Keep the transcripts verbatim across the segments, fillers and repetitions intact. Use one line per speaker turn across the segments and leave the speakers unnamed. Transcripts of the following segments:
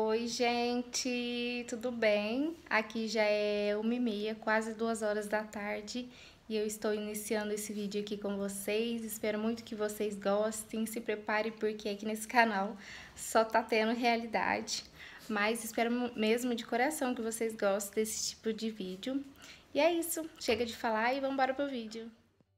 Oi, gente, tudo bem? Aqui já é uma e meia, quase duas horas da tarde, e eu estou iniciando esse vídeo aqui com vocês. Espero muito que vocês gostem, se prepare porque aqui nesse canal só tá tendo realidade, mas espero mesmo de coração que vocês gostem desse tipo de vídeo. E é isso, chega de falar e vamos embora pro vídeo.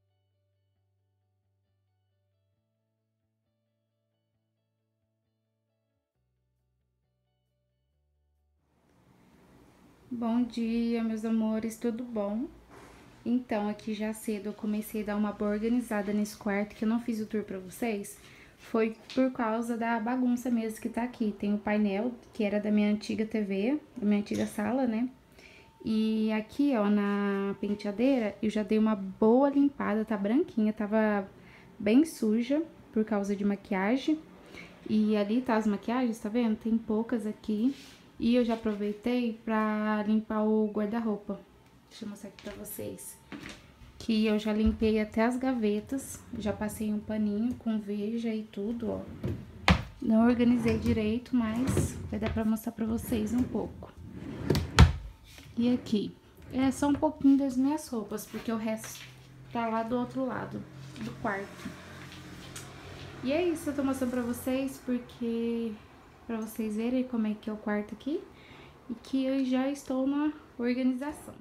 Bom dia, meus amores, tudo bom? Então, aqui já cedo eu comecei a dar uma boa organizada nesse quarto, que eu não fiz o tour pra vocês. Foi por causa da bagunça mesmo que tá aqui. Tem o painel, que era da minha antiga T V, da minha antiga sala, né? E aqui, ó, na penteadeira, eu já dei uma boa limpada, tá branquinha, tava bem suja por causa de maquiagem. E ali tá as maquiagens, tá vendo? Tem poucas aqui. E eu já aproveitei pra limpar o guarda-roupa. Deixa eu mostrar aqui pra vocês. Que eu já limpei até as gavetas. Já passei um paninho com veja e tudo, ó. Não organizei direito, mas vai dar pra mostrar pra vocês um pouco. E aqui, é só um pouquinho das minhas roupas, porque o resto tá lá do outro lado do quarto. E é isso, eu tô mostrando pra vocês, porque... pra vocês verem como é que é o quarto aqui. E que eu já estou na organização.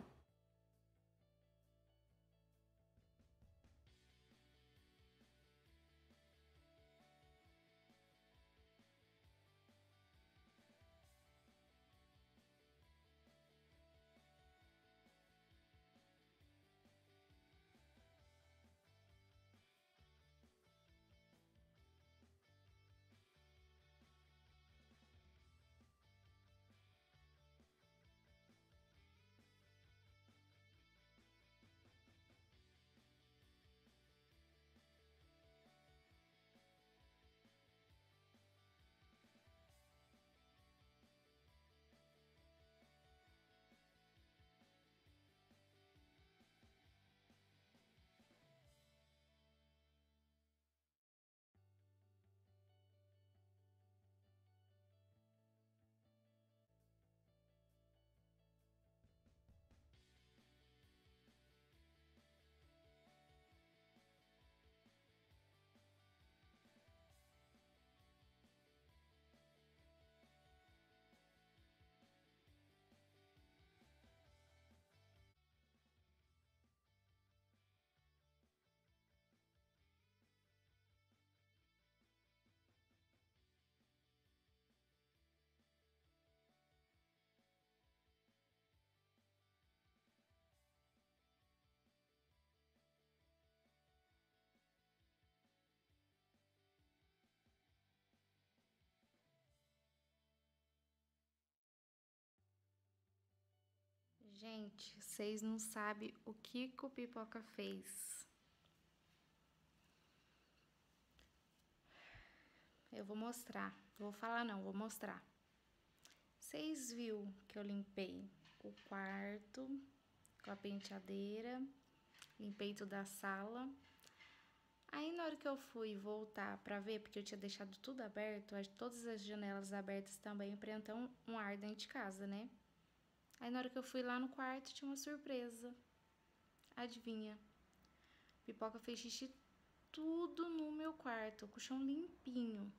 Gente, vocês não sabem o que, que o Pipoca fez. Eu vou mostrar. Vou falar não, vou mostrar. Vocês viram que eu limpei o quarto com a penteadeira, limpei toda a sala. Aí na hora que eu fui voltar pra ver, porque eu tinha deixado tudo aberto, todas as janelas abertas também, pra entrar um, um ar dentro de casa, né? Aí na hora que eu fui lá no quarto, tinha uma surpresa. Adivinha? Pipoca fez xixi tudo no meu quarto, com o chão limpinho.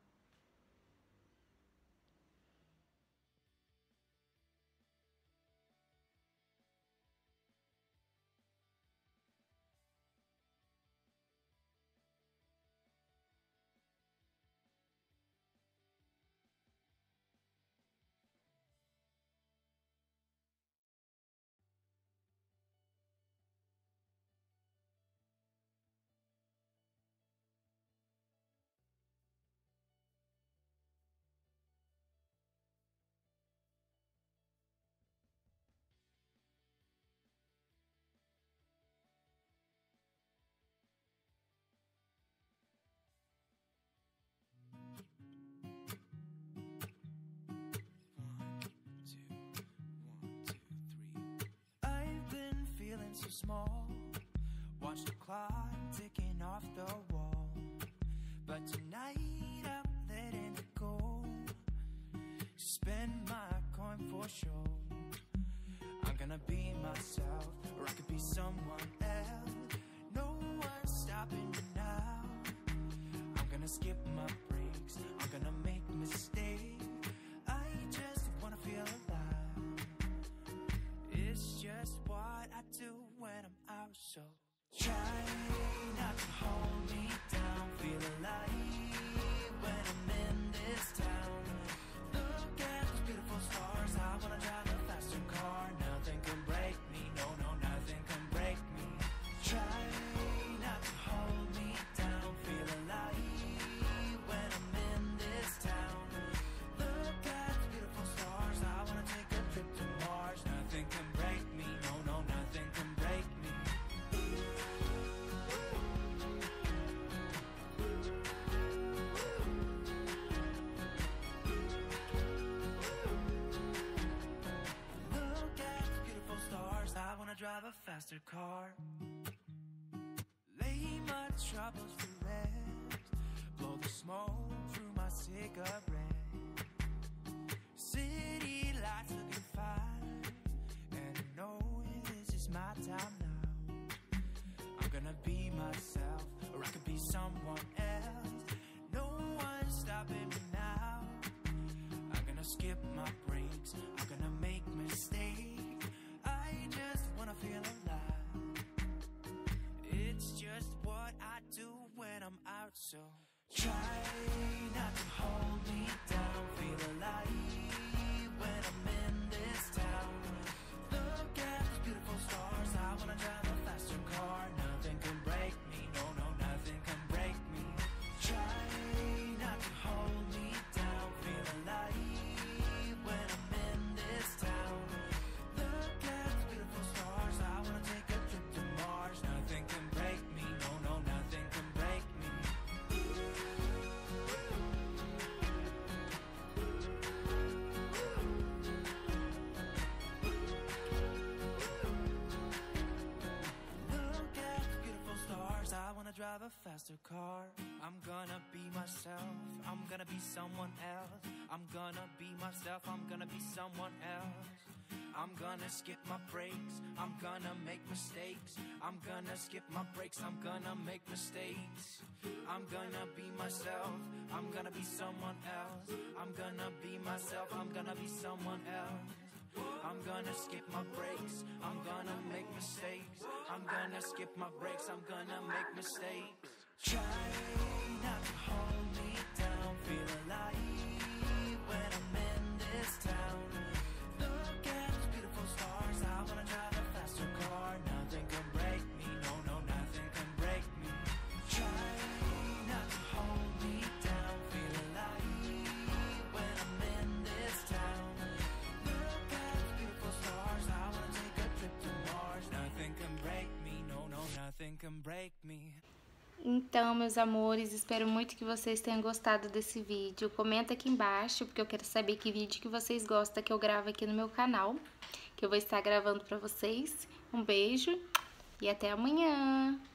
So small, watch the clock ticking off the wall, but tonight I'm letting it go. spend my coin for sure. I'm gonna be myself, or I could be someone else. No one's stopping me now. I'm gonna skip my breaks, I'm gonna make mistakes. I just wanna feel alive. It's just what I do when I'm out, so try not to hold me down. Feel alive when I'm in this town. Look at those beautiful stars. I wanna drive a faster car. Nothing can break me, no, no, nothing can break me. Try not to hold me down. Feel alive when I'm in this town. Look at those beautiful stars. I wanna take a trip to Mars. Nothing can break me, no, no, nothing can break me. I wanna drive a faster car. Lay my troubles to rest. Blow the smoke through my cigarette. City lights looking fine, and I know this is my time now. I'm gonna be myself, or I could be someone else. No one's stopping me now. I'm gonna skip my breaks, I'm gonna make mistakes. I just wanna feel alive. It's just what I do when I'm out, so try not to hold me down. Feel alive when I'm in this town. Look at those beautiful stars. I wanna drive a faster car. Nothing can break me, no, no, nothing can break me. Try not to hold me down. Feel alive when I'm in this town. Look at those beautiful stars. I wanna take a trip to Mars. Nothing can break me, no, no, nothing can break me. Look at the beautiful stars. I wanna drive a faster car. I'm gonna be myself, I'm gonna be someone else. I'm gonna be myself, I'm gonna be someone else. I'm gonna skip my breaks, I'm gonna make mistakes. I'm gonna skip my breaks, I'm gonna make mistakes. I'm gonna be myself, I'm gonna be someone else. I'm gonna be myself, I'm gonna be someone else. I'm gonna skip my breaks, I'm gonna make mistakes. I'm gonna skip my breaks, I'm gonna make mistakes. Try not to hold me down. Feel alive when I'm in this town. Look at those beautiful stars. I wanna drive a faster car. Nothing can break me, no, no, nothing can break me. Try not to hold me down. Feel alive when I'm in this town. Look at those beautiful stars. I wanna take a trip to Mars. Nothing can break me, no, no, nothing can break me.
Então, meus amores, espero muito que vocês tenham gostado desse vídeo. Comenta aqui embaixo, porque eu quero saber que vídeo que vocês gostam que eu gravo aqui no meu canal, que eu vou estar gravando pra vocês. Um beijo e até amanhã!